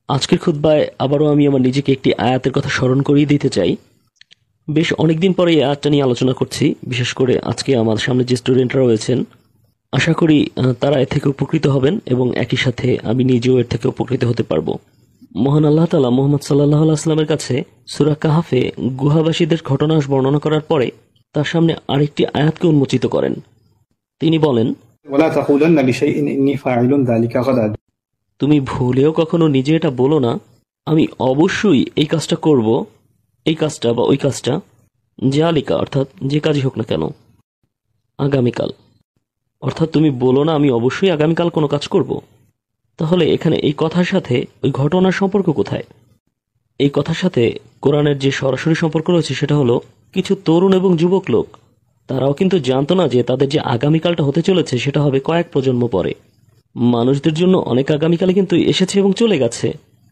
আজকের খুতবায় আবারও আমি আমার নিজেকে একটি আয়াতের কথা স্মরণ করিয়ে দিতে চাই। বেশ অনেকদিন পরে এই আয়াতটা নিয়ে আলোচনা করছি, বিশেষ করে আজকে আমার সামনে যে স্টুডেন্টরা রয়েছেন, আশা করি তারা এর থেকে উপকৃত হবেন এবং একই সাথে আমি নিজেও এর থেকে উপকৃত হতে পারবো। মহান আল্লাহ তাআলা মুহাম্মদ সাল্লাল্লাহু আলাইহি ওয়াসাল্লামের কাছে সূরা কাহাফে গুহাবাসীদের ঘটনা বর্ণনা করার পরে তার সামনে আরেকটি আয়াতকে উন্মোচিত করেন। তিনি বলেন, ওয়ালা তাকুলান্না লিশাইইন ইন্নী ফাইলুন যালিকা গাদা। তুমি ভুলেও কখনো নিজে এটা বলো না, আমি অবশ্যই এই কাজটা করব, এই কাজটা বা ওই কাজটা, জালিকা অর্থাৎ যে কাজই হোক না কেন, আগামীকাল। অর্থাৎ তুমি বলো না আমি অবশ্যই আগামীকাল কোনো কাজ করব। তাহলে এখানে এই কথার সাথে ওই ঘটনার সম্পর্ক কোথায়? এই কথার সাথে কোরআনের যে সরাসরি সম্পর্ক রয়েছে সেটা হলো কিছু তরুণ এবং যুবক লোক, তারাও কিন্তু জানতো না যে তাদের যে আগামীকালটা হতে চলেছে সেটা হবে কয়েক প্রজন্ম পরে। মানুষদের জন্য অনেক আগামীকালে কিন্তু এসেছে এবং চলে গেছে,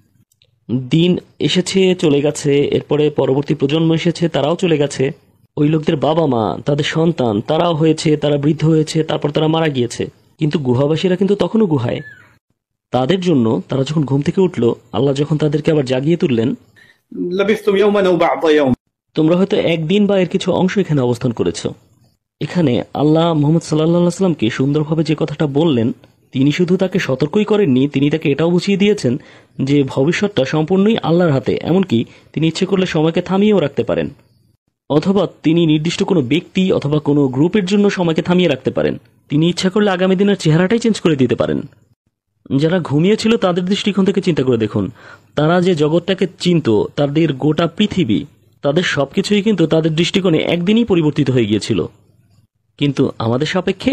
দিন এসেছে চলে গেছে, এরপরে পরবর্তী প্রজন্ম এসেছে, তারাও চলে গেছে। ওই লোকদের বাবা মা, তাদের সন্তান, তারাও হয়েছে, তারা বৃদ্ধ হয়েছে, তারপর তারা মারা গিয়েছে। কিন্তু গুহাবাসীরা কিন্তু তখনও গুহায়। তাদের জন্য তারা যখন ঘুম থেকে উঠল, আল্লাহ যখন তাদেরকে আবার জাগিয়ে তুললেন, লাবিসতুম ইয়াওমান আও বা'দা ইয়াওম, তোমরা হয়তো একদিন বা এর কিছু অংশ এখানে অবস্থান করেছো। এখানে আল্লাহ মুহাম্মদ সাল্লাল্লাহু আলাইহি ওয়াসাল্লামকে সুন্দরভাবে যে কথাটা বললেন, তিনি শুধু তাকে সতর্কই করেননি, তিনি তাকে এটাও বুঝিয়ে দিয়েছেন যে ভবিষ্যৎটা সম্পূর্ণই আল্লাহর হাতে। এমনকি তিনি ইচ্ছে করলে সময়কে থামিয়েও রাখতে পারেন, অথবা তিনি নির্দিষ্ট কোনো ব্যক্তি অথবা কোনো গ্রুপের জন্য সময়কে থামিয়ে রাখতে পারেন। তিনি ইচ্ছা করলে আগামী দিনের চেহারাটাই চেঞ্জ করে দিতে পারেন। যারা ঘুমিয়েছিল তাদের দৃষ্টিকোণ থেকে চিন্তা করে দেখুন, তারা যে জগৎটাকে চিনত, তাদের গোটা পৃথিবী, তাদের সবকিছুই কিন্তু তাদের দৃষ্টিকোণে একদিনই পরিবর্তিত হয়ে গিয়েছিল। কিন্তু আমাদের সাপেক্ষে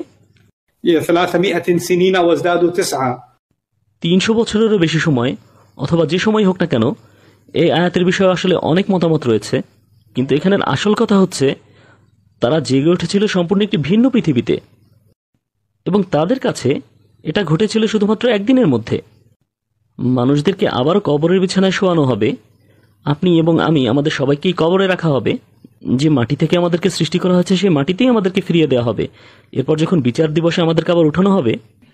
300 সিনিনা ওয়াজদাদু 9। 300 বছরেরও বেশি সময়, অথবা যে সময় হোক না কেন, এই আয়াতের বিষয়ে আসলে অনেক মতামত রয়েছে। কিন্তু এখানের আসল কথা হচ্ছে তারা জেগে উঠেছিল সম্পূর্ণ একটি ভিন্ন পৃথিবীতে, এবং তাদের কাছে এটা ঘটেছিল শুধুমাত্র একদিনের মধ্যে। মানুষদেরকে আবারও কবরের বিছানায় শোয়ানো হবে, আপনি এবং আমি, আমাদের সবাইকেই কবরে রাখা হবে। যে মাটি থেকে আমাদেরকে সৃষ্টি করা হয়েছে সেই মাটিতেই আমাদেরকে ফিরিয়ে দেওয়া হবে। এরপর যখন বিচার দিবসে আমাদেরকে আবার উঠানো হবে,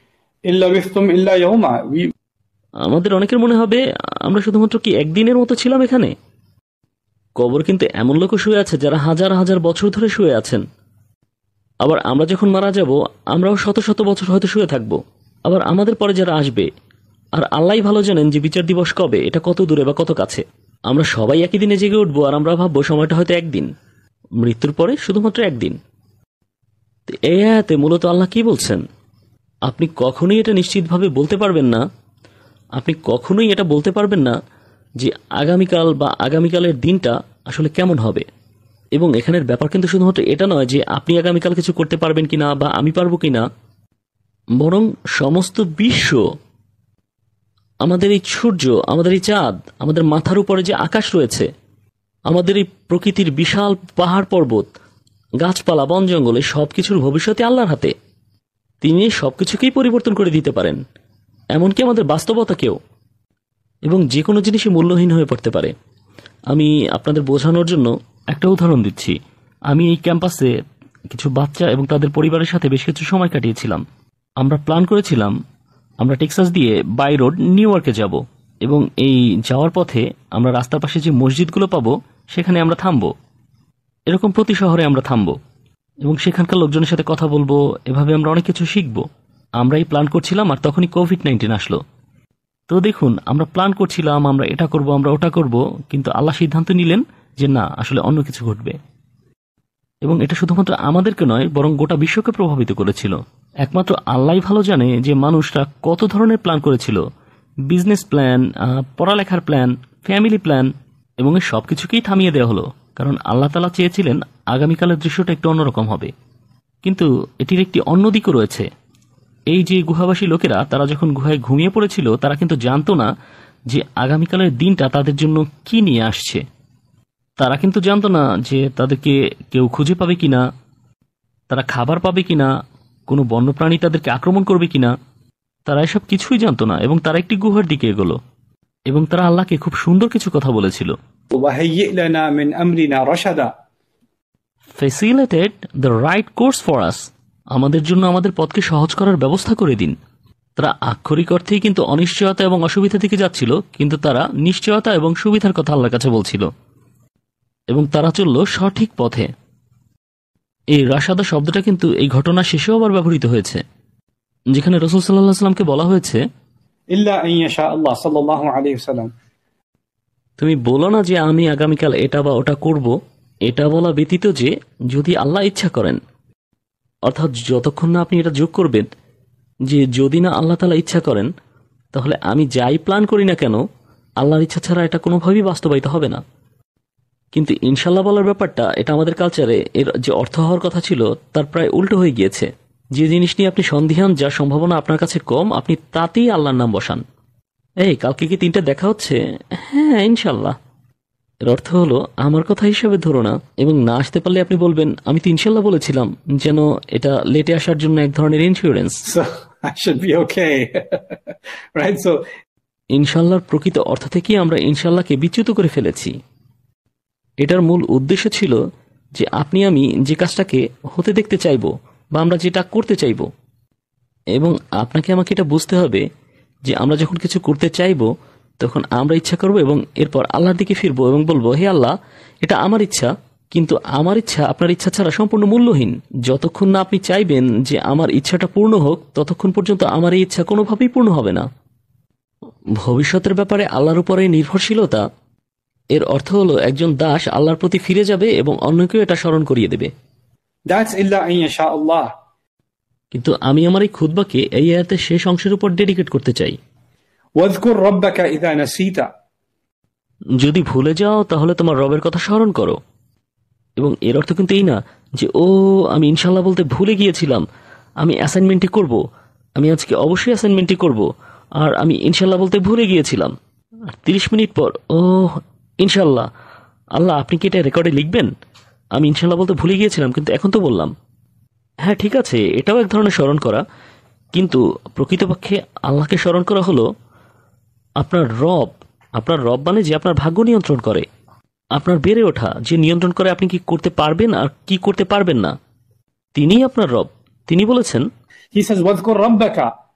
আমাদের অনেকের মনে হবে আমরা শুধুমাত্র কি একদিনের মতো ছিলাম এখানে। কবর কিন্তু এমন লোকও শুয়ে আছে যারা হাজার হাজার বছর ধরে শুয়ে আছেন। আবার আমরা যখন মারা যাব, আমরাও শত শত বছর হয়তো শুয়ে থাকব। আবার আমাদের পরে যারা আসবে, আর আল্লাহই ভালো জানেন যে বিচার দিবস কবে, এটা কত দূরে বা কত কাছে। আমরা সবাই একই দিনে জেগে উঠবো, আর আমরা ভাববো সময়টা হয়তো একদিন, মৃত্যুর পরে শুধুমাত্র একদিন। এই আয়াতে মূলত আল্লাহ কি বলছেন? আপনি কখনোই এটা নিশ্চিতভাবে বলতে পারবেন না, আপনি কখনোই এটা বলতে পারবেন না যে আগামীকাল বা আগামীকালের দিনটা আসলে কেমন হবে। এবং এখানের ব্যাপার কিন্তু শুধুমাত্র এটা নয় যে আপনি আগামীকাল কিছু করতে পারবেন কিনা বা আমি পারবো কিনা, বরং সমস্ত বিশ্ব, আমাদের এই সূর্য, আমাদের এই চাঁদ, আমাদের মাথার উপরে যে আকাশ রয়েছে, আমাদের এই প্রকৃতির বিশাল পাহাড় পর্বত, গাছপালা, বন জঙ্গল, এই সব কিছুর ভবিষ্যতে আল্লাহর হাতে। তিনি সবকিছুকেই পরিবর্তন করে দিতে পারেন, এমনকি আমাদের বাস্তবতাকেও। এবং যে কোনো জিনিসই মূল্যহীন হয়ে পড়তে পারে। আমি আপনাদের বোঝানোর জন্য একটা উদাহরণ দিচ্ছি। আমি এই ক্যাম্পাসে কিছু বাচ্চা এবং তাদের পরিবারের সাথে বেশ কিছু সময় কাটিয়েছিলাম। আমরা প্ল্যান করেছিলাম আমরা টেক্সাস দিয়ে বাই রোড নিউ ইয়র্কে যাব, এবং এই যাওয়ার পথে আমরা রাস্তার পাশে যে মসজিদগুলো পাবো সেখানে আমরা থামবো। এরকম প্রতি শহরে আমরা থামবো এবং সেখানকার লোকজনের সাথে কথা বলবো। এভাবে আমরা অনেক কিছু শিখবো। আমরা এই প্ল্যান করছিলাম, আর তখনই কোভিড-19 আসলো। তো দেখুন, আমরা প্ল্যান করছিলাম আমরা এটা করব, আমরা ওটা করব, কিন্তু আল্লাহ সিদ্ধান্ত নিলেন যে না, আসলে অন্য কিছু ঘটবে। এবং এটা শুধুমাত্র আমাদেরকে নয়, বরং গোটা বিশ্বকে প্রভাবিত করেছিল। একমাত্র আল্লাহই ভালো জানে যে মানুষরা কত ধরনের প্ল্যান করেছিল, বিজনেস প্ল্যান, পড়ালেখার প্ল্যান, ফ্যামিলি প্ল্যান, এবং এই সব কিছুকেই থামিয়ে দেওয়া হলো। কারণ আল্লাহ তাআলা চেয়েছিলেন আগামীকালের দৃশ্যটা একটু অন্যরকম হবে। কিন্তু এটির একটি অন্য দিকও রয়েছে। এই যে গুহাবাসী লোকেরা, তারা যখন গুহায় ঘুমিয়ে পড়েছিল, তারা কিন্তু জানতো না যে আগামীকালের দিনটা তাদের জন্য কি নিয়ে আসছে। তারা কিন্তু জানতো না যে তাদেরকে কেউ খুঁজে পাবে কিনা, তারা খাবার পাবে কিনা, কোনো বন্যপ্রাণী তাদেরকে আক্রমণ করবে কিনা। তারা এসব কিছুই জানতো না, এবং তারা একটি গুহার দিকে এগোলো, এবং তারা আল্লাহকে খুব সুন্দর কিছু কথা বলেছিল। Facilitate the right course for us, আমাদের জন্য আমাদের পথকে সহজ করার ব্যবস্থা করে দিন। তারা আক্ষরিক অর্থেই কিন্তু অনিশ্চয়তা এবং অসুবিধা থেকে যাচ্ছিল, কিন্তু তারা নিশ্চয়তা এবং সুবিধার কথা আল্লাহর কাছে বলছিল এবং তারা চলল সঠিক পথে। এই রাশাদা শব্দটা কিন্তু এই ঘটনা শেষেও আবার ব্যবহৃত হয়েছে, যেখানে রাসূল সাল্লাল্লাহু আলাইহি ওয়াসাল্লামকে বলা হয়েছে, ইল্লা আন ইয়াশা আল্লাহ সাল্লাল্লাহু আলাইহি ওয়াসাল্লাম, তুমি বলো না যে আমি আগামীকাল এটা বা ওটা করব, এটা বলা ব্যতীত যে যদি আল্লাহ ইচ্ছা করেন। অর্থাৎ যতক্ষণ না আপনি এটা যোগ করবেন যে যদি না আল্লাহ তাআলা ইচ্ছা করেন, তাহলে আমি যাই প্ল্যান করি না কেন আল্লাহর ইচ্ছা ছাড়া এটা কোনোভাবেই বাস্তবায়িত হবে না। কিন্তু ইনশাল্লাহ বলার ব্যাপারটা, এটা আমাদের কালচারে এর যে অর্থ হওয়ার কথা ছিল তার প্রায় উল্টো হয়ে গিয়েছে। যে জিনিস নিয়ে আপনি সন্দিহান, যার সম্ভাবনা আপনার কাছে কম, আপনি তাতেই আল্লাহর নাম বসান। এই কালকে কি 3টা দেখা হচ্ছে? হ্যাঁ ইনশাল্লাহ। এর অর্থ হলো আমার কথা হিসাবে ধরো না, এবং না আসতে পারলে আপনি বলবেন আমি তো ইনশাল্লাহ বলেছিলাম, যেন এটা লেটে আসার জন্য এক ধরনের insurance. so I should be okay. Right? So ইনশাল্লাহর প্রকৃত অর্থ থেকেই আমরা ইনশাল্লাহকে বিচ্যুত করে ফেলেছি। এটার মূল উদ্দেশ্য ছিল যে আপনি আমি যে কাজটাকে হতে দেখতে চাইব বা আমরা যেটা করতে চাইব, এবং আপনাকে আমাকে এটা বুঝতে হবে যে আমরা যখন কিছু করতে চাইব তখন আমরা ইচ্ছা করব এবং এরপর আল্লাহর দিকে ফিরবো এবং বলবো, হে আল্লাহ, এটা আমার ইচ্ছা, কিন্তু আমার ইচ্ছা আপনার ইচ্ছা ছাড়া সম্পূর্ণ মূল্যহীন। যতক্ষণ না আপনি চাইবেন যে আমার ইচ্ছাটা পূর্ণ হোক, ততক্ষণ পর্যন্ত আমার এই ইচ্ছা কোনোভাবেই পূর্ণ হবে না। ভবিষ্যতের ব্যাপারে আল্লাহর উপরে নির্ভরশীলতা, এর অর্থ হলো একজন দাস আল্লাহর প্রতি ফিরে যাবে এবং অন্যকেও এটা স্মরণ করিয়ে দেবে। that's illa an yasha Allah. কিন্তু আমি আমার এই খুতবাকে এই আয়াতের শেষ অংশের উপর ডেডিকেট করতে চাই। واذكر ربك إذا نسيت. যদি ভুলে যাও তাহলে তোমার রবের কথা স্মরণ করো। এবং এর অর্থ কিন্তু এই না যে আমি ইনশাল্লাহ বলতে ভুলে গিয়েছিলাম, আমি অ্যাসাইনমেন্টই করব, আমি আজকে অবশ্যই অ্যাসাইনমেন্টই করব, আর আমি ইনশাল্লাহ বলতে ভুলে গিয়েছিলাম। 30 মিনিট পর ইনশাল্লাহ, আল্লাহ আপনি কি এটা রেকর্ডে লিখবেন? আমি ইনশাল্লাহ বলতে ভুলে গিয়েছিলাম, কিন্তু এখন তো বললাম। হ্যাঁ ঠিক আছে, এটাও এক ধরনের স্মরণ করা, কিন্তু প্রকৃতপক্ষে আল্লাহকে স্মরণ করা হলো আপনার রব। আপনার রব মানে যে আপনার ভাগ্য নিয়ন্ত্রণ করে, আপনার বেড়ে ওঠা, যে নিয়ন্ত্রণ করে আপনি কি করতে পারবেন আর কি করতে পারবেন না। তিনিই আপনার রব। তিনি বলেছেন, He says واذكر ربك.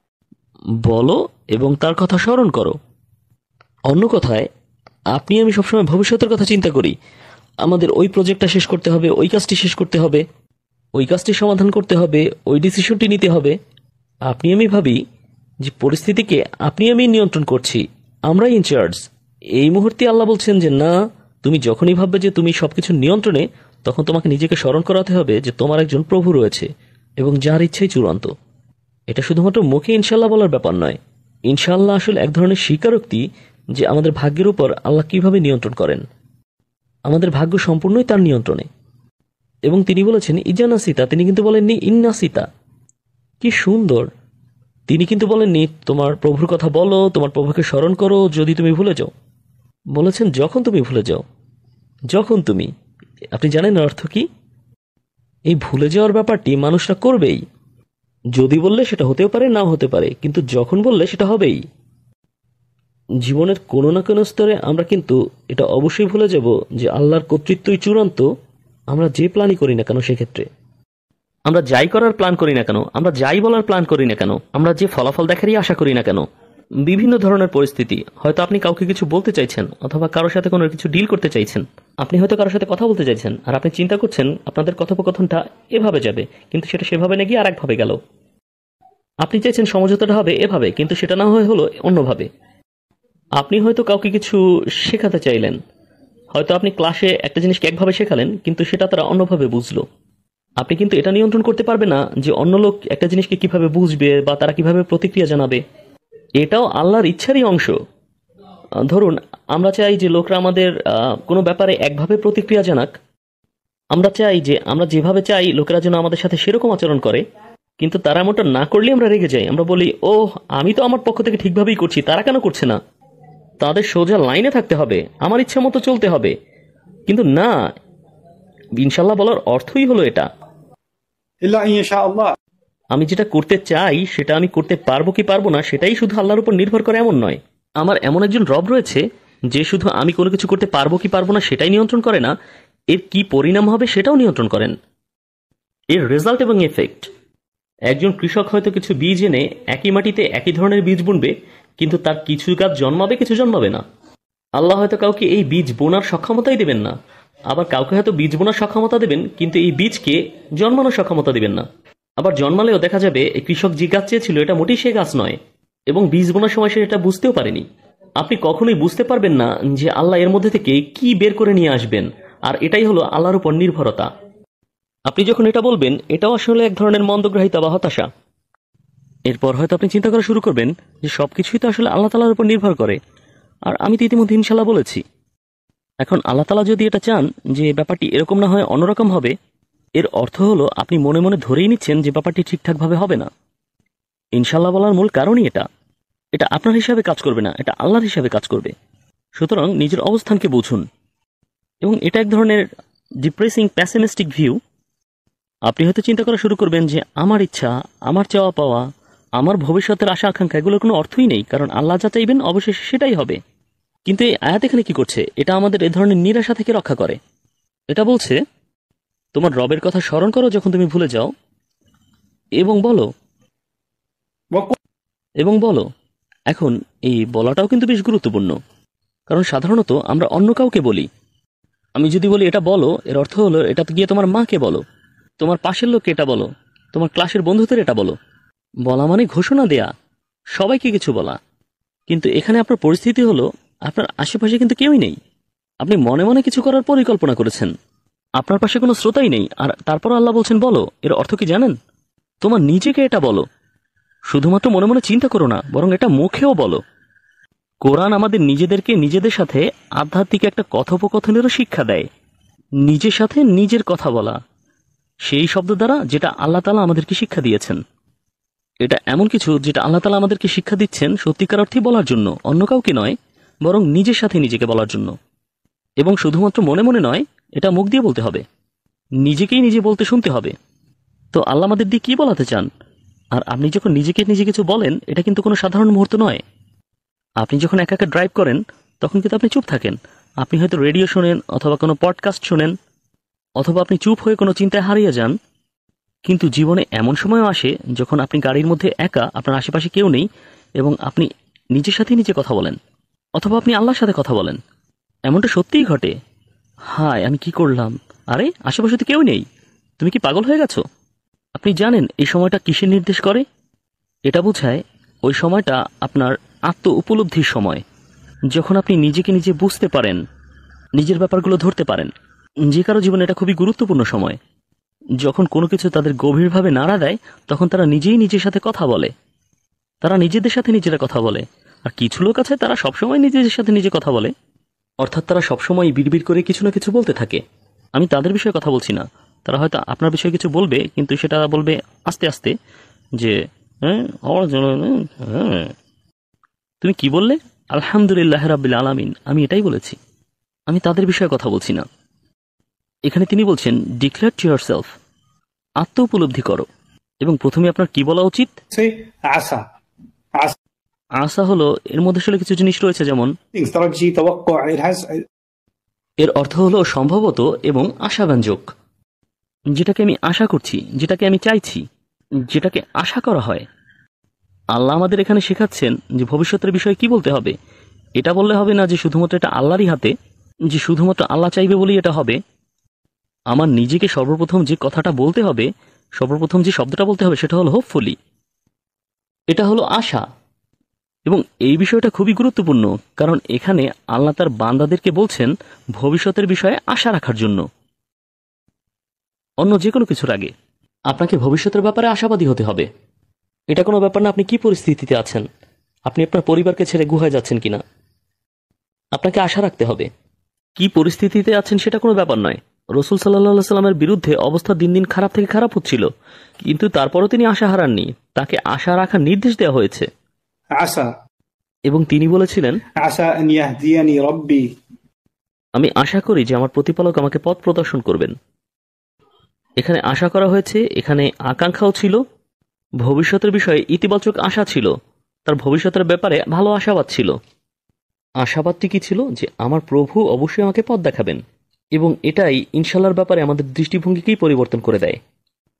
বলো এবং তার কথা স্মরণ করো। অন্য কথায়, আপনি আমি সবসময় ভবিষ্যতের কথা চিন্তা করি, আমাদের ওই প্রজেক্টটা শেষ করতে হবে, ওই কাজটি শেষ করতে হবে, ওই কাজটি সমাধান করতে হবে, ওই ডিসিশনটি নিতে হবে। আপনি আমি ভাবি যে পরিস্থিতিকে আপনি আমি নিয়ন্ত্রণ করছি, আমরাই ইনচার্জ। এই মুহূর্তে আল্লাহ বলছেন যে না, তুমি যখনই ভাববে যে তুমি সবকিছু নিয়ন্ত্রণে, তখন তোমাকে নিজেকে স্মরণ করাতে হবে যে তোমার একজন প্রভু রয়েছে এবং যার ইচ্ছাই চূড়ান্ত। এটা শুধুমাত্র মুখে ইনশাল্লাহ বলার ব্যাপার নয়। ইনশাল্লাহ আসলে এক ধরনের স্বীকারোক্তি যে আমাদের ভাগ্যের উপর আল্লাহ কিভাবে নিয়ন্ত্রণ করেন। আমাদের ভাগ্য সম্পূর্ণই তার নিয়ন্ত্রণে। এবং তিনি বলেছেন ইজানা সীতা, তিনি কিন্তু বলেননি ইন্না সীতা। কি সুন্দর! তিনি কিন্তু বলেননি তোমার প্রভুর কথা বলো, তোমার প্রভুকে স্মরণ করো যদি তুমি ভুলে যাও। বলেছেন যখন তুমি ভুলে যাও। যখন তুমি, আপনি জানেন এর অর্থ কি? এই ভুলে যাওয়ার ব্যাপারটি মানুষরা করবেই। যদি বললে সেটা হতেও পারে, নাও হতে পারে, কিন্তু যখন বললে সেটা হবেই। জীবনের কোনো না কোনো স্তরে আমরা কিন্তু এটা অবশ্যই ভুলে যাব যে আল্লাহর কর্তৃত্বই চূড়ান্ত। আমরা যে প্ল্যানই করি না কেন, সেক্ষেত্রে আমরা যাই করার প্ল্যান করি না কেন, আমরা যাই বলার প্ল্যান করি না কেন, আমরা যে ফলাফল দেখারই আশা করি না কেন, বিভিন্ন ধরনের পরিস্থিতি, হয়তো আপনি কাউকে কিছু বলতে চাইছেন অথবা কারোর সাথে কোনো কিছু ডিল করতে চাইছেন, আপনি হয়তো কারোর সাথে কথা বলতে চাইছেন আর আপনি চিন্তা করছেন আপনাদের কথোপকথনটা এভাবে যাবে, কিন্তু সেটা সেভাবে না গিয়ে আর একভাবে গেল। আপনি চাইছেন সমঝোতাটা হবে এভাবে, কিন্তু সেটা না হয়ে হলো অন্যভাবে। আপনি হয়তো কাউকে কিছু শেখাতে চাইলেন, হয়তো আপনি ক্লাসে একটা জিনিসকে একভাবে শেখালেন, কিন্তু সেটা তারা অন্যভাবে বুঝলো। আপনি কিন্তু এটা নিয়ন্ত্রণ করতে পারবে না যে অন্য লোক একটা জিনিসকে কিভাবে বুঝবে বা তারা কিভাবে প্রতিক্রিয়া জানাবে। এটাও আল্লাহর ইচ্ছারই অংশ। ধরুন, আমরা চাই যে লোকরা আমাদের কোনো ব্যাপারে একভাবে প্রতিক্রিয়া জানাক। আমরা চাই যে আমরা যেভাবে চাই লোকেরা যেন আমাদের সাথে সেরকম আচরণ করে, কিন্তু তারা এমনটা না করলে আমরা রেগে যাই। আমরা বলি, আমি তো আমার পক্ষ থেকে ঠিকভাবেই করছি, তারা কেন করছে না? তাদের সোজা লাইনে থাকতে হবে, আমার ইচ্ছা মতো চলতে হবে। কিন্তু না, ইনশাল্লাহ বলার অর্থই হলো এটা, ইল্লা ইনশা আল্লাহ। আমি যেটা করতে চাই সেটা আমি করতে পারবো কি পারবো না সেটাই শুধু আল্লাহর উপর নির্ভর করে এমন নয়। আমার এমন একজন রব রয়েছে যে শুধু আমি কোনো কিছু করতে পারবো কি পারবো না সেটাই নিয়ন্ত্রণ করে না, এর কি পরিণাম হবে সেটাও নিয়ন্ত্রণ করেন, এর রেজাল্ট এবং এফেক্ট। একজন কৃষক হয়তো কিছু বীজ এনে একই মাটিতে একই ধরনের বীজ বুনবে, কিন্তু তার কিছু গাছ জন্মাবে, কিছু জন্মাবে না। আল্লাহ হয়তো কাউকে এই বীজ বোনার সক্ষমতাই দেবেন না, আবার কাউকে হয়তো বীজ বোনার সক্ষমতা দেবেন, কিন্তু এই বীজকে জন্মানোর সক্ষমতা দেবেন না। আবার জন্মালেও দেখা যাবে এই কৃষক যে গাছ চেয়েছিল এটা মোটেই সে গাছ নয়, এবং বীজ বোনার সময় সে এটা বুঝতেও পারেনি। আপনি কখনোই বুঝতে পারবেন না যে আল্লাহ এর মধ্যে থেকে কি বের করে নিয়ে আসবেন, আর এটাই হলো আল্লাহর উপর নির্ভরতা। আপনি যখন এটা বলবেন, এটাও আসলে এক ধরনের মন্দগ্রাহিতা বা হতাশা। এরপর হয়তো আপনি চিন্তা করা শুরু করবেন যে সবকিছুই তো আসলে আল্লাহ তাআলার উপর নির্ভর করে, আর আমি তো ইতিমধ্যে ইনশাল্লাহ বলেছি। এখন আল্লাহ তাআলা যদি এটা চান যে ব্যাপারটি এরকম না হয় অন্যরকম হবে, এর অর্থ হলো আপনি মনে মনে ধরেই নিচ্ছেন যে ব্যাপারটি ঠিকঠাকভাবে হবে না। ইনশাল্লাহ বলার মূল কারণই এটা। এটা আপনার হিসাবে কাজ করবে না, এটা আল্লাহর হিসাবে কাজ করবে। সুতরাং নিজের অবস্থানকে বুঝুন। এবং এটা এক ধরনের ডিপ্রেসিং প্যাসিমিস্টিক ভিউ। আপনি হয়তো চিন্তা করা শুরু করবেন যে আমার ইচ্ছা, আমার চাওয়া পাওয়া, আমার ভবিষ্যতের আশা আকাঙ্ক্ষা এগুলোর কোনো অর্থই নেই, কারণ আল্লাহ যা চাইবেন অবশেষে সেটাই হবে। কিন্তু এই আয়াত এখানে কি করছে? এটা আমাদের এ ধরনের নিরাশা থেকে রক্ষা করে। এটা বলছে, তোমার রবের কথা স্মরণ করো যখন তুমি ভুলে যাও, এবং বলো وقل এবং বলো। এখন এই বলাটাও কিন্তু বেশ গুরুত্বপূর্ণ, কারণ সাধারণত আমরা অন্য কাউকে বলি। আমি যদি বলি এটা বলো, এর অর্থ হলো এটা গিয়ে তোমার মাকে বলো, তোমার পাশের লোককে এটা বলো, তোমার ক্লাসের বন্ধুদের এটা বলো। বলা মানে ঘোষণা দেয়া, সবাইকে কিছু বলা। কিন্তু এখানে আপনার পরিস্থিতি হলো আপনার আশেপাশে কিন্তু কেউই নেই। আপনি মনে মনে কিছু করার পরিকল্পনা করেছেন, আপনার পাশে কোনো শ্রোতাই নেই, আর তারপর আল্লাহ বলছেন বলো। এর অর্থ কি জানেন? তোমার নিজেকে এটা বলো। শুধুমাত্র মনে মনে চিন্তা করো না, বরং এটা মুখেও বলো। কোরআন আমাদের নিজেদেরকে নিজেদের সাথে আধ্যাত্মিক একটা কথোপকথনেরও শিক্ষা দেয়। নিজের সাথে নিজের কথা বলা, সেই শব্দ দ্বারা যেটা আল্লাহ তাআলা আমাদেরকে শিক্ষা দিয়েছেন। এটা এমন কিছু যেটা আল্লাহ তাআলা আমাদেরকে শিক্ষা দিচ্ছেন সত্যিকার অর্থে বলার জন্য, অন্য কাউকে নয়, বরং নিজের সাথে নিজেকে বলার জন্য। এবং শুধুমাত্র মনে মনে নয়, এটা মুখ দিয়ে বলতে হবে, নিজেকেই নিজে বলতে শুনতে হবে। তো আল্লাহ আমাদের দিয়ে কি বলাতে চান? আর আপনি যখন নিজেকে নিজে কিছু বলেন, এটা কিন্তু কোনো সাধারণ মুহূর্ত নয়। আপনি যখন একা একা ড্রাইভ করেন, তখন কিন্তু আপনি চুপ থাকেন। আপনি হয়তো রেডিও শোনেন, অথবা কোনো পডকাস্ট শোনেন, অথবা আপনি চুপ হয়ে কোনো চিন্তায় হারিয়ে যান। কিন্তু জীবনে এমন সময়ও আসে যখন আপনি গাড়ির মধ্যে একা, আপনার আশেপাশে কেউ নেই, এবং আপনি নিজের সাথে নিজে কথা বলেন, অথবা আপনি আল্লাহর সাথে কথা বলেন। এমনটা সত্যিই ঘটে। হায়, আমি কি করলাম? আরে, আশেপাশে তো কেউ নেই। তুমি কি পাগল হয়ে গেছো? আপনি জানেন এই সময়টা কিসের নির্দেশ করে? এটা বোঝায় ওই সময়টা আপনার আত্ম উপলব্ধির সময়, যখন আপনি নিজেকে নিজে বুঝতে পারেন, নিজের ব্যাপারগুলো ধরতে পারেন। যে কারো জীবনে এটা খুবই গুরুত্বপূর্ণ সময়। যখন কোনো কিছু তাদের গভীরভাবে নাড়া দেয়, তখন তারা নিজেই নিজের সাথে কথা বলে, তারা নিজেদের সাথে নিজেরা কথা বলে। আর কিছু লোক আছে তারা সবসময় নিজেদের সাথে নিজে কথা বলে, অর্থাৎ তারা সবসময় বিড়বিড় করে কিছু না কিছু বলতে থাকে। আমি তাদের বিষয়ে কথা বলছি না। তারা হয়তো আপনার বিষয়ে কিছু বলবে, কিন্তু সেটা বলবে আস্তে আস্তে, যে তুমি কি বললে? আলহামদুলিল্লাহ রাব্বিল আলামিন, আমি এটাই বলেছি। আমি তাদের বিষয়ে কথা বলছি না। এখানে তিনি বলছেন ডিক্লেয়ার টু ইয়োরসেলফ, আত্ম উপলব্ধি করো। এবং প্রথমে আপনার কি বলা উচিত? say عسى عسى আশা হলো, এর মধ্যে আসলে কিছু জিনিস রয়েছে, যেমন things ترجي توقع it has এর অর্থ হলো সম্ভবত এবং আশাব্যঞ্জক। যেটাকে আমি আশা করছি, যেটাকে আমি চাইছি, যেটাকে আশা করা হয়। আল্লাহ আমাদের এখানে শেখাচ্ছেন যে ভবিষ্যতের বিষয়ে কি বলতে হবে। এটা বললে হবে না যে শুধুমাত্র এটা আল্লাহরই হাতে, যে শুধুমাত্র আল্লাহ চাইবে বলেই এটা হবে। আমার নিজেকে সর্বপ্রথম যে কথাটা বলতে হবে, সর্বপ্রথম যে শব্দটা বলতে হবে, সেটা হলো হোপফুলি। এটা হলো আশা। এবং এই বিষয়টা খুবই গুরুত্বপূর্ণ, কারণ এখানে আল্লাহ তার বান্দাদেরকে বলছেন ভবিষ্যতের বিষয়ে আশা রাখার জন্য। অন্য যে কোনো কিছুর আগে আপনাকে ভবিষ্যতের ব্যাপারে আশাবাদী হতে হবে। এটা কোনো ব্যাপার না আপনি কি পরিস্থিতিতে আছেন, আপনি আপনার পরিবারকে ছেড়ে গুহায় যাচ্ছেন কিনা। আপনাকে আশা রাখতে হবে। কি পরিস্থিতিতে আছেন সেটা কোনো ব্যাপার নয়। রসুল সাল্লাহ সাল্লামের বিরুদ্ধে অবস্থা দিন দিন খারাপ থেকে খারাপ হচ্ছিল, কিন্তু তারপরও তিনি আশা হারাননি। তাকে আশা রাখার নির্দেশ দেওয়া হয়েছে। عسى এবং তিনি বলেছিলেন, عسى أن يهديني ربي আমি আশা করি যে আমার প্রতিপালক আমাকে পথ প্রদর্শন করবেন। এখানে আশা করা হয়েছে, এখানে আকাঙ্ক্ষাও ছিল, ভবিষ্যতের বিষয়ে ইতিবাচক আশা ছিল, তার ভবিষ্যতের ব্যাপারে ভালো আশাবাদ ছিল। আশাবাদটি কি ছিল? যে আমার প্রভু অবশ্যই আমাকে পথ দেখাবেন। এবং এটাই ইনশাল্লাহর ব্যাপারে আমাদের দৃষ্টিভঙ্গিকেই পরিবর্তন করে দেয়।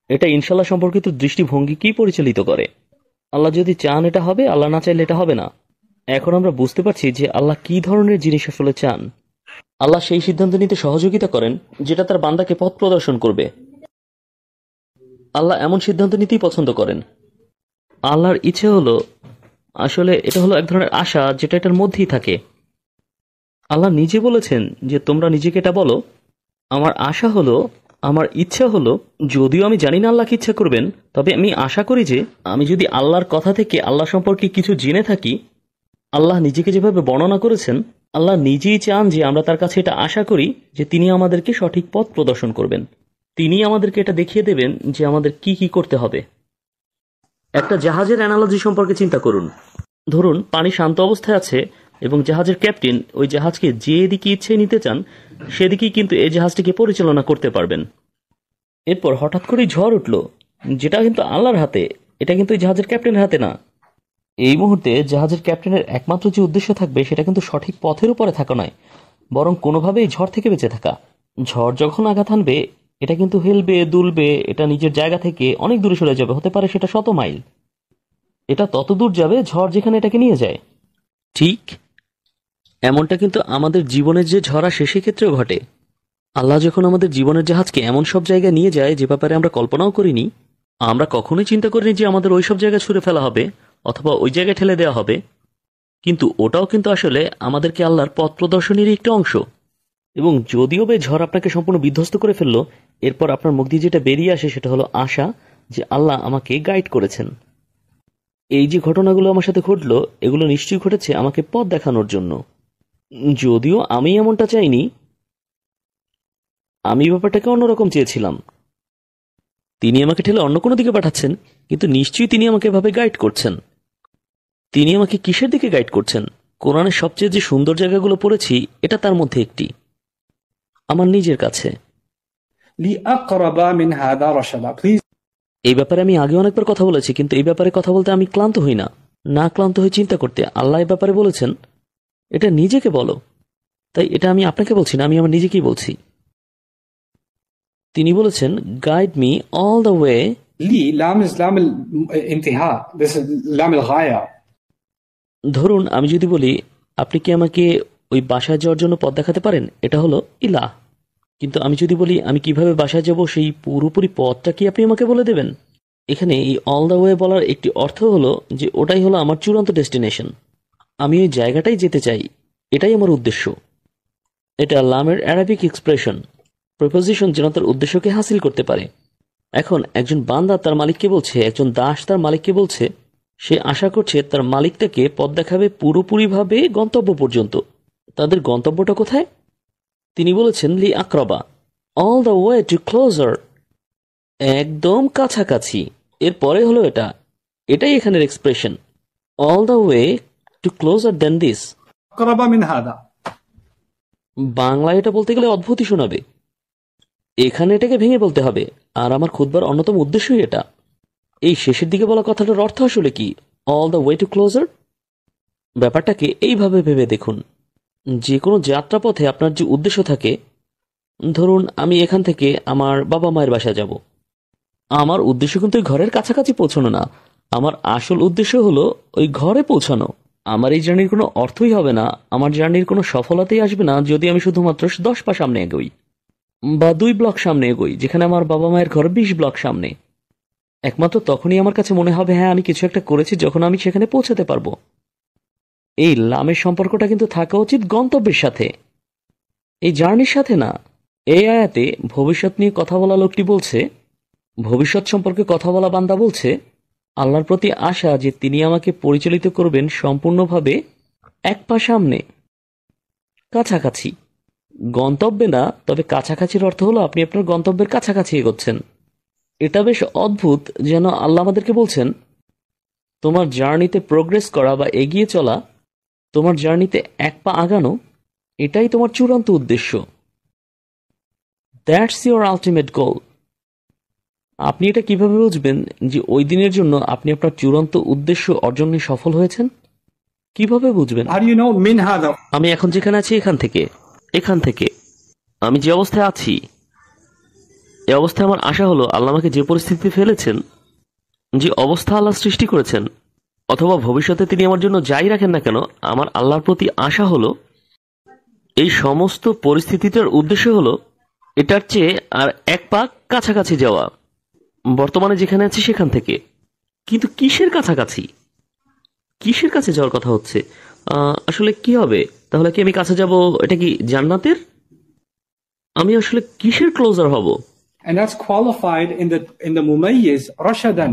এটা ইনশাল্লাহ সম্পর্কিত দৃষ্টিভঙ্গিকেই পরিচালিত করে। আল্লাহ যদি চান এটা হবে, আল্লাহ না চাইলে এটা হবে না। এখন আমরা বুঝতে পারছি যে আল্লাহ কি ধরনের জিনিস আসলে চান। আল্লাহ সেই সিদ্ধান্ত নিতে সহযোগিতা করেন যেটা তার বান্দাকে পথ প্রদর্শন করবে। আল্লাহ এমন সিদ্ধান্ত নিতেই পছন্দ করেন। আল্লাহর ইচ্ছে হলো, আসলে এটা হলো এক ধরনের আশা যেটা এটার মধ্যেই থাকে। আল্লাহ নিজে বলেছেন যে তোমরা নিজেকে এটা বলো, আমার আশা হলো, আমার ইচ্ছা হলো, যদিও আমি জানি না আল্লাহ কি ইচ্ছা করবেন, তবে আমি আশা করি যে আমি যদি আল্লাহর কথা থেকে আল্লাহ সম্পর্কে কিছু জেনে থাকি, আল্লাহ নিজেকে যেভাবে বর্ণনা করেছেন, আল্লাহ নিজেই চান যে আমরা তার কাছে এটা আশা করি যে তিনি আমাদেরকে সঠিক পথ প্রদর্শন করবেন। তিনি আমাদেরকে এটা দেখিয়ে দেবেন যে আমাদের কি কি করতে হবে। একটা জাহাজের অ্যানালজি সম্পর্কে চিন্তা করুন। ধরুন পানি শান্ত অবস্থায় আছে এবং জাহাজের ক্যাপ্টেন ওই জাহাজকে যেদিকে ইচ্ছে নিতে চান সেদিকেই কিন্তু এই জাহাজটিকে পরিচালনা করতে পারবেন। এরপর হঠাৎ করেই ঝড় উঠল, যেটা কিন্তু আল্লাহর হাতে, এটা কিন্তু এই জাহাজের ক্যাপ্টেনের হাতে না। এই মুহূর্তে জাহাজের ক্যাপ্টেনের একমাত্র যে উদ্দেশ্য থাকবে সেটা কিন্তু সঠিক পথের উপরে থাকা নয়, বরং কোনোভাবেই ঝড় থেকে বেঁচে থাকা। ঝড় যখন আঘাত আনবে এটা কিন্তু হেলবে, দুলবে, এটা নিজের জায়গা থেকে অনেক দূরে সরে যাবে, হতে পারে সেটা 100 মাইল। এটা তত দূর যাবে ঝড় যেখানে এটাকে নিয়ে যায়। ঠিক এমনটা কিন্তু আমাদের জীবনের যে ঝড় আসে সেক্ষেত্রেও ঘটে। আল্লাহ যখন আমাদের জীবনের জাহাজকে এমন সব জায়গায় নিয়ে যায় যে ব্যাপারে আমরা কল্পনাও করিনি, আমরা কখনোই চিন্তা করিনি যে আমাদের ওই সব জায়গায় ছুঁড়ে ফেলা হবে অথবা ওই জায়গায় ঠেলে দেওয়া হবে, কিন্তু ওটাও কিন্তু আসলে আমাদেরকে আল্লাহর পথ প্রদর্শনীর একটি অংশ। এবং যদিও বে ঝড় আপনাকে সম্পূর্ণ বিধ্বস্ত করে ফেললো, এরপর আপনার মুখ দিয়ে যেটা বেরিয়ে আসে সেটা হলো আশা যে আল্লাহ আমাকে গাইড করেছেন। এই যে ঘটনাগুলো আমার সাথে ঘটলো এগুলো নিশ্চয়ই ঘটেছে আমাকে পথ দেখানোর জন্য। যদিও আমি এমনটা চাইনি, আমি ব্যাপারটাকে অন্যরকম চেয়েছিলাম। তিনি আমাকে ঠেলে অন্য কোনো দিকে পাঠাচ্ছেন, কিন্তু নিশ্চয়ই তিনি আমাকে এভাবে গাইড করছেন। তিনি আমাকে কিসের দিকে গাইড করছেন? কোরআনের সবচেয়ে যে সুন্দর জায়গাগুলো পড়েছি এটা তার মধ্যে একটি, আমার নিজের কাছে। لأقرب من هذا رشدا. Please. এই ব্যাপারে আমি আগে অনেকবার কথা বলেছি, কিন্তু এই ব্যাপারে কথা বলতে আমি ক্লান্ত হই না, না ক্লান্ত হয়ে চিন্তা করতে। আল্লাহ এই ব্যাপারে বলেছেন এটা নিজেকে বলো, তাই এটা আমি আপনাকে বলছি না, আমি আমার নিজেকেই বলছি। তিনি বলেছেন guide me all the way. لي لام لام الانتهاء. This is لام الغاية. ধরুন আমি যদি বলি আপনি কি আমাকে ওই বাসায় যাওয়ার জন্য পথ দেখাতে পারেন, এটা হলো ইলা। কিন্তু আমি যদি বলি আমি কিভাবে বাসায় যাব সেই পুরোপুরি পথটা কি আপনি আমাকে বলে দেবেন? এখানে এই অল দ্য ওয়ে বলার একটি অর্থ হলো যে ওটাই হলো আমার চূড়ান্ত ডেস্টিনেশন, আমি ওই জায়গাটাই যেতে চাই, এটাই আমার উদ্দেশ্য। এটা লামের অ্যারাবিক এক্সপ্রেশন, প্রিপোজিশন যেন তার উদ্দেশ্যকে হাসিল করতে পারে। এখন একজন বান্দা তার মালিককে বলছে, একজন দাস তার মালিককে বলছে, সে আশা করছে তার মালিক তাকে পথ দেখাবে পুরোপুরিভাবে গন্তব্য পর্যন্ত। তাদের গন্তব্যটা কোথায়? তিনি বলেছেন লি আকরাবা, all the way to closer, একদম কাছাকাছি। এরপরে হলো এটা, এটাই এখানের expression, all the way to closer than this. أقرب من هذا. বাংলায় এটা বলতে গেলে অদ্ভুতই শোনাবে, এখানে এটাকে ভেঙে বলতে হবে। আর আমার খুদবার অন্যতম উদ্দেশ্যই এটা। এই শেষের দিকে বলা কথাটার অর্থ আসলে কি? All the way to closer. ব্যাপারটাকে এইভাবে ভেবে দেখুন, যে কোনো যাত্রাপথে আপনার যে উদ্দেশ্য থাকে, ধরুন আমি এখান থেকে আমার বাবা মায়ের বাসায় যাব, আমার উদ্দেশ্য কিন্তু ওই ঘরের কাছাকাছি পৌঁছানো না, আমার আসল উদ্দেশ্য হলো ওই ঘরে পৌঁছানো। আমার এই জার্নির কোনো অর্থই হবে না, আমার জার্নির কোনো সফলতাই আসবে না যদি আমি শুধুমাত্র 10 পা সামনে এগোই বা 2 ব্লক সামনে এগোই, যেখানে আমার বাবা মায়ের ঘর 20 ব্লক সামনে। একমাত্র তখনই আমার কাছে মনে হবে হ্যাঁ আমি কিছু একটা করেছি, যখন আমি সেখানে পৌঁছাতে পারবো। এই লামের সম্পর্কটা কিন্তু থাকা উচিত গন্তব্যের সাথে, এই জার্নির সাথে না। এই আয়াতে ভবিষ্যৎ নিয়ে কথা বলা লোকটি বলছে, ভবিষ্যৎ সম্পর্কে কথা বলা বান্দা বলছে আল্লাহর প্রতি আশা যে তিনি আমাকে পরিচালিত করবেন সম্পূর্ণভাবে 1 পা সামনে, কাছাকাছি। গন্তব্যে না, তবে কাছাকাছির অর্থ হলো আপনি আপনার গন্তব্যের কাছাকাছি এগোচ্ছেন। এটা বেশ অদ্ভুত, যেন আল্লাহ আমাদেরকে বলছেন তোমার জার্নিতে প্রোগ্রেস করা বা এগিয়ে চলা, তোমার জার্নিতে 1 পা আগানো, এটাই তোমার চূড়ান্ত উদ্দেশ্য। That's your ultimate goal. আপনি এটা কিভাবে বুঝবেন যে ওই দিনের জন্য আপনি আপনার চূড়ান্ত উদ্দেশ্য অর্জনে সফল হয়েছেন? কিভাবে বুঝবেন? How do you know من هذا? আমি এখন যেখানে আছি এখান থেকে আমি যে অবস্থায় আছি এই অবস্থায় আমার আশা হলো আল্লাহ আমাকে যে পরিস্থিতিতে ফেলেছেন, যে অবস্থা আল্লাহ সৃষ্টি করেছেন, অথবা ভবিষ্যতে তিনি আমার জন্য যাই রাখেন না কেন, আমার আল্লাহর প্রতি আশা হলো এই সমস্ত পরিস্থিতিটার উদ্দেশ্য হলো এটার চেয়ে আর এক পা কাছাকাছি যাওয়া, বর্তমানে যেখানে আছি সেখান থেকে। কিন্তু কিসের কাছাকাছি, কিসের কাছে যাওয়ার কথা হচ্ছে? আসলে কি হবে তাহলে? কি আমি কাছে যাব? এটা কি জান্নাতের? আমি আসলে কিসের ক্লোজার হব? And that's qualified in the mumayyiz rashadan.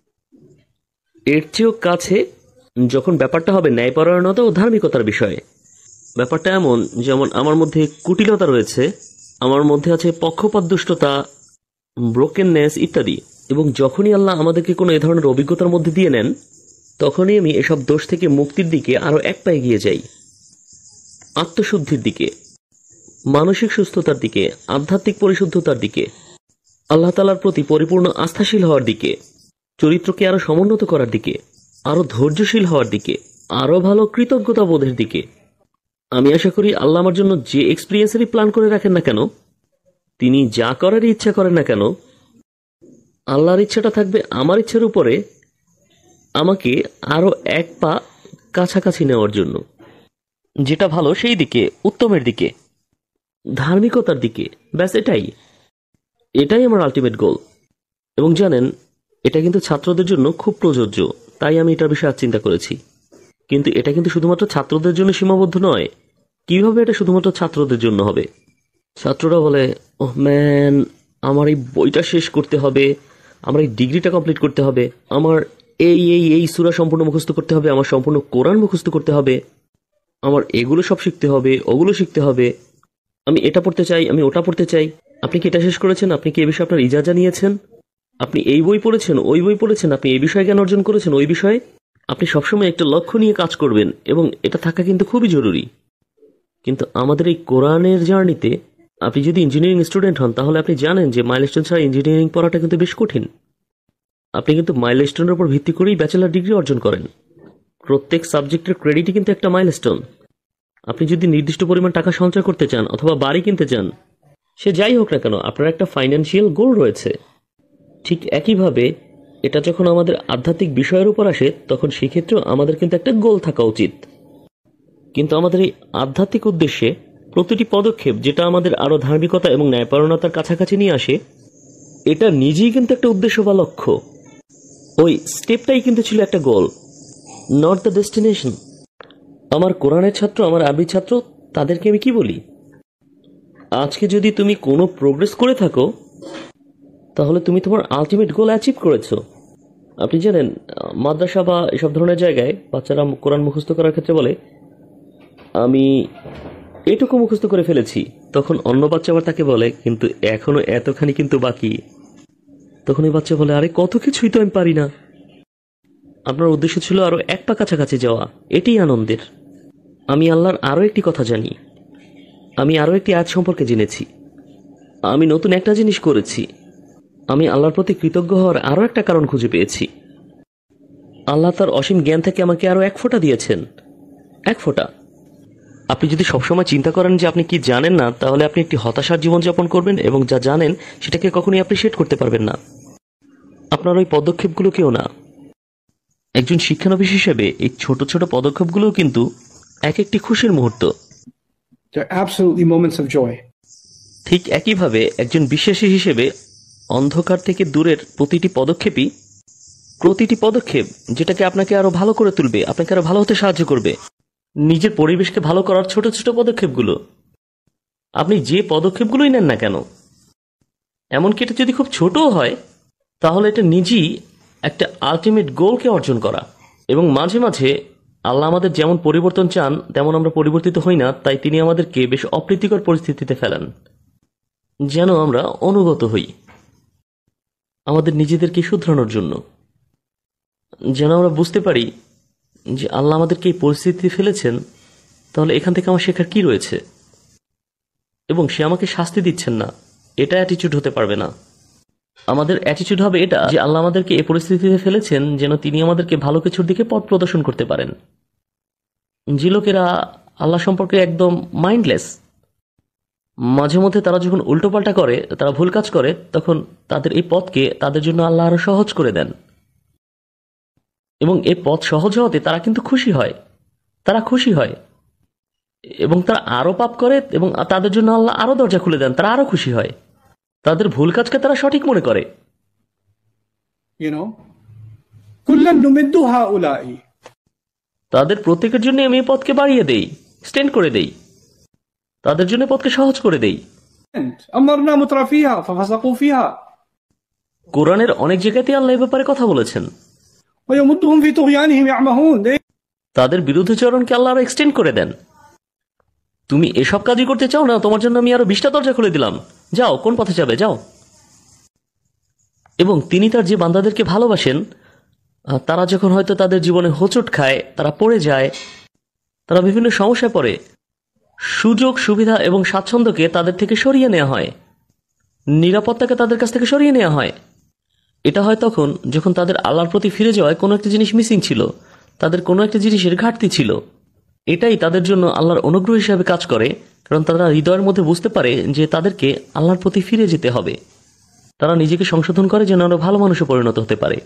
এর চেয়েও কাছে যখন ব্যাপারটা হবে ন্যায়পরায়ণতা ও ধার্মিকতার বিষয়ে। ব্যাপারটা এমন, যেমন আমার মধ্যে কুটিলতা রয়েছে, আমার মধ্যে আছে পক্ষপাত, দুষ্টতা, ব্রোকেননেস ইত্যাদি। এবং যখনই আল্লাহ আমাদেরকে কোনো এ ধরনের অভিজ্ঞতার মধ্যে দিয়ে নেন, তখনই আমি এসব দোষ থেকে মুক্তির দিকে আরো এক পা এগিয়ে যাই, আত্মশুদ্ধির দিকে, মানসিক সুস্থতার দিকে, আধ্যাত্মিক পরিশুদ্ধতার দিকে, আল্লাহ তাআলার প্রতি পরিপূর্ণ আস্থাশীল হওয়ার দিকে, চরিত্রকে আরো সমুন্নত করার দিকে, আরো ধৈর্যশীল হওয়ার দিকে, আরো ভালো কৃতজ্ঞতা বোধের দিকে। আমি আশা করি আল্লাহ আমার জন্য যে এক্সপিরিয়েন্সেরই প্ল্যান করে রাখেন না কেন, তিনি যা করার ইচ্ছা করেন না কেন, আল্লাহর ইচ্ছাটা থাকবে আমার ইচ্ছার উপরে আমাকে আরো এক পা কাছাকাছি নেওয়ার জন্য, যেটা ভালো সেই দিকে, উত্তমের দিকে, ধার্মিকতার দিকে। ব্যাস এটাই আমার আলটিমেট গোল। এবং জানেন, এটা কিন্তু ছাত্রদের জন্য খুব প্রযোজ্য, তাই আমি এটার বিষয়ে আজ চিন্তা করেছি। কিন্তু এটা কিন্তু শুধুমাত্র ছাত্রদের জন্য সীমাবদ্ধ নয়। কিভাবে এটা শুধুমাত্র ছাত্রদের জন্য হবে? ছাত্ররা বলে, ওহ ম্যান, আমার এই বইটা শেষ করতে হবে, আমার এই ডিগ্রিটা কমপ্লিট করতে হবে, আমার এই এই এই সূরা সম্পূর্ণ মুখস্থ করতে হবে, আমার সম্পূর্ণ কোরআন মুখস্থ করতে হবে, আমার এগুলো সব শিখতে হবে, ওগুলো শিখতে হবে, আমি এটা পড়তে চাই, আমি ওটা পড়তে চাই। আপনি কি এটা শেষ করেছেন? আপনি কি এ বিষয়ে আপনার ইজাজা নিয়েছেন? আপনি এই বই পড়েছেন, ওই বই পড়েছেন, আপনি এই বিষয়ে জ্ঞান অর্জন করেছেন, ওই বিষয়ে? আপনি সবসময় একটা লক্ষ্য নিয়ে কাজ করবেন, এবং এটা থাকা কিন্তু খুবই জরুরি। কিন্তু আমাদের এই কোরআনের জার্নিতে আপনি যদি ইঞ্জিনিয়ারিং স্টুডেন্ট হন, তাহলে আপনি জানেন যে মাইলস্টোন ছাড়া ইঞ্জিনিয়ারিং পড়াটা কিন্তু বেশ কঠিন। আপনি কিন্তু মাইলস্টোনের উপর ভিত্তি করেই ব্যাচেলর ডিগ্রি অর্জন করেন। প্রত্যেক সাবজেক্টের ক্রেডিটই কিন্তু একটা মাইলস্টোন। আপনি যদি নির্দিষ্ট পরিমাণ টাকা সঞ্চয় করতে চান অথবা বাড়ি কিনতে চান, সে যাই হোক না কেন, আপনার একটা ফাইন্যান্সিয়াল গোল রয়েছে। ঠিক একইভাবে এটা যখন আমাদের আধ্যাত্মিক বিষয়ের উপর আসে, তখন সেক্ষেত্রেও আমাদের কিন্তু একটা গোল থাকা উচিত। কিন্তু আমাদের এই আধ্যাত্মিক উদ্দেশ্যে প্রতিটি পদক্ষেপ, যেটা আমাদের আরো ধার্মিকতা এবং ন্যায়পরায়ণতার কাছাকাছি নিয়ে আসে, এটা নিজেই কিন্তু একটা উদ্দেশ্য বা লক্ষ্য। ওই স্টেপটাই কিন্তু ছিল একটা গোল, নট দ্য ডেস্টিনেশন। আমার কোরআনের ছাত্র, আমার আরবি ছাত্র, তাদেরকে আমি কি বলি? আজকে যদি তুমি কোনো প্রোগ্রেস করে থাকো, তাহলে তুমি তোমার আলটিমেট গোল অ্যাচিভ করেছো। আপনি জানেন, মাদ্রাসা বা এসব ধরনের জায়গায় বাচ্চারা কোরআন মুখস্থ করার ক্ষেত্রে বলে, আমি এটুকু মুখস্থ করে ফেলেছি। তখন অন্য বাচ্চা আবার তাকে বলে, কিন্তু এখনো এতখানি কিন্তু বাকি। তখন এই বাচ্চা বলে, আরে কত কিছুই তো আমি পারি না। আপনার উদ্দেশ্য ছিল আরো এক পা কাছাকাছি যাওয়া, এটাই আনন্দের। আমি আল্লাহর আরো একটি কথা জানি, আমি আরো একটি আয়াত সম্পর্কে জেনেছি, আমি নতুন একটা জিনিস করেছি, আমি আল্লাহর প্রতি কৃতজ্ঞ হওয়ার আরো একটা কারণ খুঁজে পেয়েছি। আল্লাহ তার অসীম জ্ঞান থেকে আমাকে আরো এক ফোঁটা দিয়েছেন, এক ফোঁটা। আপনি যদি সবসময় চিন্তা করেন যে আপনি কি জানেন না, তাহলে আপনি একটি হতাশার জীবনযাপন করবেন এবং যা জানেন সেটাকে কখনোই অ্যাপ্রিশিয়েট করতে পারবেন না। আপনার ওই পদক্ষেপগুলোকেও না। একজন শিক্ষানবিশ হিসেবে এই ছোট ছোট পদক্ষেপগুলোও কিন্তু এক একটি খুশির মুহূর্ত। They're absolutely moments of joy. ঠিক একইভাবে একজন বিশ্বাসী হিসেবে অন্ধকার থেকে দূরের প্রতিটি পদক্ষেপ যেটাকে আপনাকে আরো ভালো করে তুলবে, আপনাকে আরো ভালো হতে সাহায্য করবে, নিজের পরিবেশকে ভালো করার ছোট ছোট পদক্ষেপগুলো, আপনি যে পদক্ষেপগুলোই নেন না কেন, এমনকি এটা যদি খুব ছোটও হয়, তাহলে এটা নিজেই একটা আলটিমেট গোলকে অর্জন করা। এবং মাঝে মাঝে আল্লাহ আমাদের যেমন পরিবর্তন চান তেমন আমরা পরিবর্তিত হই না, তাই তিনি আমাদেরকে বেশ অপ্রীতিকর পরিস্থিতিতে ফেলেন, যেন আমরা অনুগত হই আমাদের নিজেদেরকে শুধরানোর জন্য, যেন আমরা বুঝতে পারি যে আল্লাহ আমাদেরকে এই পরিস্থিতিতে ফেলেছেন, তাহলে এখান থেকে আমার শেখার কি রয়েছে, এবং সে আমাকে শাস্তি দিচ্ছেন না। এটা অ্যাটিটিউড হতে পারবে না। আমাদের অ্যাটিটিউড হবে এটা যে আল্লাহ আমাদেরকে এই পরিস্থিতিতে ফেলেছেন যেন তিনি আমাদেরকে ভালো কিছুর দিকে পথ প্রদর্শন করতে পারেন। যে লোকেরা আল্লাহ সম্পর্কে একদম মাইন্ডলেস, মাঝে মধ্যে তারা যখন উল্টোপাল্টা করে, তারা ভুল কাজ করে, তখন তাদের এই পথকে তাদের জন্য আল্লাহ আরো সহজ করে দেন। এবং এই পথ সহজ হওয়াতে তারা কিন্তু খুশি হয়, তারা খুশি হয় এবং তারা আরো পাপ করে এবং তাদের জন্য আল্লাহ আরো দরজা খুলে দেন, তারা আরো খুশি হয়, তাদের ভুল কাজকে তারা সঠিক মনে করে। কুল্লান নুমিদ্দু হাউলাই, তাদের প্রত্যেকের জন্য আমি এই পথকে বাড়িয়ে দেই, এক্সটেন্ড করে দেই, তাদের জন্য পথকে সহজ করে দেই। আমারনা মুতরাফিহা ফাফাসাকু ফিহা, কোরআনের অনেক জায়গাতে আল্লাহ এই ব্যাপারে কথা বলেছেন। ওয়া ইয়ামুদ্দুহুম ফি তুগয়ানিহিম ইয়ামাহুন, তাদের বিরুদ্ধাচরণকে আল্লাহ আরো এক্সটেন্ড করে দেন। তুমি এসব কাজই করতে চাও না, তোমার জন্য আমি আরো 20টা দরজা খুলে দিলাম, যাও, কোন পথে যাবে, যাও। এবং তিনি তার যে বান্দাদেরকে ভালোবাসেন, তারা যখন হয়তো তাদের জীবনে হোঁচট খায়, তারা পড়ে যায়, তারা বিভিন্ন সমস্যায় পড়ে, সুযোগ সুবিধা এবং স্বাচ্ছন্দ্যকে তাদের থেকে সরিয়ে নেওয়া হয়, নিরাপত্তাকে তাদের কাছ থেকে সরিয়ে নেওয়া হয়। এটা হয় তখন যখন তাদের আল্লাহর প্রতি ফিরে যাওয়ায় কোনো একটা জিনিস মিসিং ছিল, তাদের কোনো একটা জিনিসের ঘাটতি ছিল। এটাই তাদের জন্য আল্লাহর অনুগ্রহ হিসাবে কাজ করে, কারণ তারা হৃদয়ের মধ্যে বুঝতে পারে যে তাদেরকে আল্লাহর প্রতি ফিরে যেতে হবে। তারা নিজেকে সংশোধন করে যেন আরো ভালো মানুষে পরিণত হতে পারে।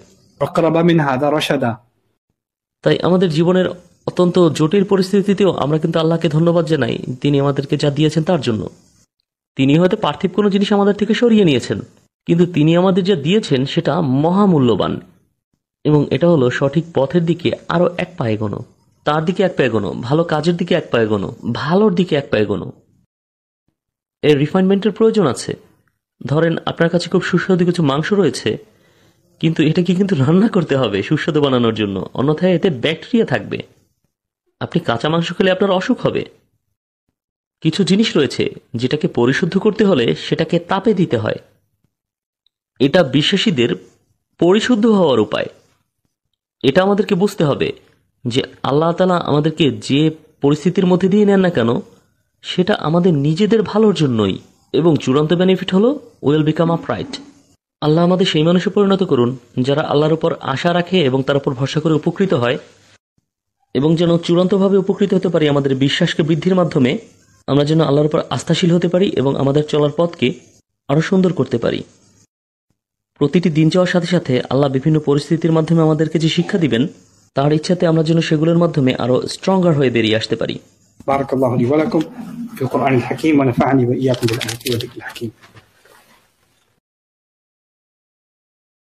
তাই আমাদের জীবনের অত্যন্ত জটিল পরিস্থিতিতেও আমরা কিন্তু আল্লাহকে ধন্যবাদ জানাই, তিনি আমাদেরকে যা দিয়েছেন তার জন্য। তিনি হয়তো পার্থিব কোনো জিনিস আমাদের থেকে সরিয়ে নিয়েছেন, কিন্তু তিনি আমাদের যা দিয়েছেন সেটা মহামূল্যবান। এবং এটা হলো সঠিক পথের দিকে আরো এক পা এগোনো, তার দিকে এক পা এগোনো, ভালো কাজের দিকে এক পা এগোনো, ভালোর দিকে এক পা এগোনো। এর রিফাইনমেন্টের প্রয়োজন আছে। ধরেন আপনার কাছে খুব সুস্বাদু কিছু মাংস রয়েছে, কিন্তু এটাকে কিন্তু রান্না করতে হবে সুস্বাদু বানানোর জন্য, অন্যথায় এতে ব্যাকটেরিয়া থাকবে। আপনি কাঁচা মাংস খেলে আপনার অসুখ হবে। কিছু জিনিস রয়েছে যেটাকে পরিশুদ্ধ করতে হলে সেটাকে তাপে দিতে হয়। এটা বিশ্বাসীদের পরিশুদ্ধ হওয়ার উপায়। এটা আমাদেরকে বুঝতে হবে যে আল্লাহ তাআলা আমাদেরকে যে পরিস্থিতির মধ্যে দিয়ে নেন না কেন, সেটা আমাদের নিজেদের ভালোর জন্যই, এবং চূড়ান্ত বেনিফিট হলো উইল বিকাম আপরাইট। আল্লাহ আমাদের সেই মানুষে পরিণত করুন যারা আল্লাহর উপর আশা রাখে এবং তার উপর ভরসা করে উপকৃত হয়, এবং যেন চূড়ান্তভাবে উপকৃত হতে পারি আমাদের বিশ্বাসকে বৃদ্ধির মাধ্যমে। আমরা যেন আল্লাহর উপর আস্থাশীল হতে পারি এবং আমাদের চলার পথকে আরো সুন্দর করতে পারি। প্রতিটি দিন যাওয়ার সাথে সাথে আল্লাহ বিভিন্ন পরিস্থিতির মাধ্যমে আমাদেরকে যে শিক্ষা দিবেন, তার ইচ্ছাতে আমরা যেন সেগুলোর মাধ্যমে আরো স্ট্রঙ্গার হয়ে বেরিয়ে আসতে পারি। বারাকাল্লাহু লি ওয়া লাকুম ফিল কুরআনিল হাকীম ওয়া নাফা'নি ওয়া ইয়্যাকুম বিল আয়াতি ওয়া যিকরিল হাকীম।